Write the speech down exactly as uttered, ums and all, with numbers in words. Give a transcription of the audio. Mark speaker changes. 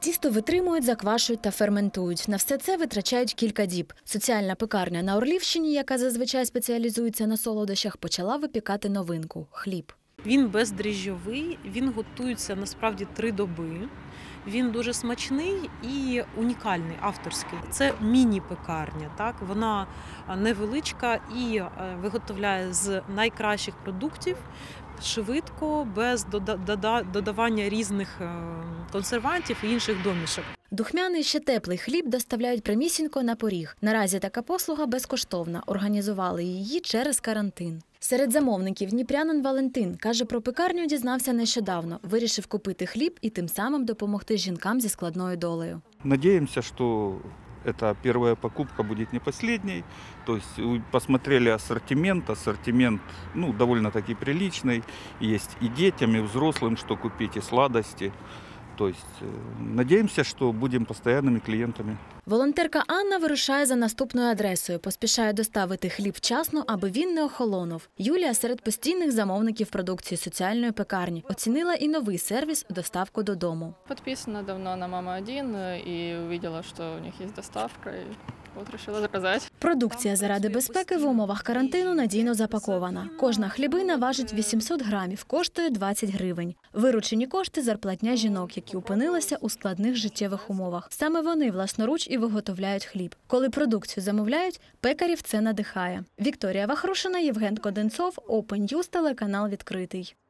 Speaker 1: Тісто витримують, заквашують та ферментують. На все це витрачають кілька діб. Соціальна пекарня на Орлівщині, яка зазвичай спеціалізується на солодощах, почала випікати новинку – хліб.
Speaker 2: Він бездріжджовий, він готується насправді три доби. Він дуже смачний і унікальний, авторський. Це міні-пекарня, так? Вона невеличка і виготовляє з найкращих продуктів, швидко, без додавання різних консервантів і інших домішок.
Speaker 1: Духмяний, ще теплий хліб доставляють прямісінько на поріг. Наразі така послуга безкоштовна. Організували її через карантин. Серед замовників дніпрянин Валентин. Каже, про пекарню дізнався нещодавно. Вирішив купити хліб і тим самим допомогти жінкам зі складною долею.
Speaker 3: Надеемся, что эта первая покупка будет не последней. То есть посмотрели ассортимент. Ассортимент ну, довольно-таки приличный. Есть и детям, и взрослым, что купить, и сладости. То есть надеемся, что будем постоянными клиентами.
Speaker 1: Волонтерка Анна вирушає за наступною адресою. Поспішає доставити хліб вчасно, аби він не охолонув. Юлія серед постійних замовників продукції соціальної пекарні. Оцінила і новий сервіс – доставку додому.
Speaker 4: Підписана давно на «Мама один» і побачила, що у них є доставка. І... От вирішила заказати.
Speaker 1: Продукція заради безпеки в умовах карантину надійно запакована. Кожна хлібина важить вісімсот грамів, коштує двадцять гривень. Виручені кошти – зарплатня жінок, які опинилися у складних життєвих умовах. Саме вони власноруч і виготовляють хліб. Коли продукцію замовляють, пекарів це надихає. Вікторія Вахрушина, Євген Коденцов, Open News, телеканал «Відкритий».